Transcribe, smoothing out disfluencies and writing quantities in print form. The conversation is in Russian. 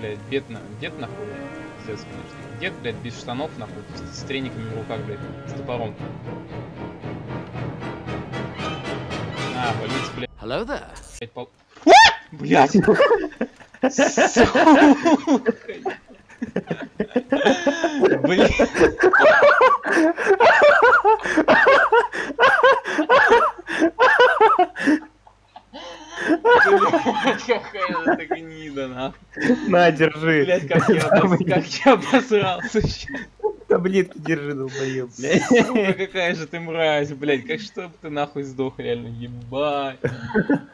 блядь, дед нахуй, пиздец, конечно. Дед, блядь, без штанов, нахуй, с трениками в руках, блядь, с топором. А, валить, блядь. Hello there. Блядь, блядь. Блядь, какая же ты гнида, нахуй. На, держи. Блядь, как я обосрался сейчас. Таблетки держи, долбоёб, блядь. Сука, какая же ты мразь, блядь. Как чтоб ты нахуй сдох, реально, ебать.